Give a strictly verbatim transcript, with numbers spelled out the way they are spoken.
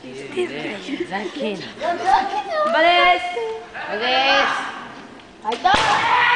してるふざけんな。頑張れーす。頑張れーす。はい、どう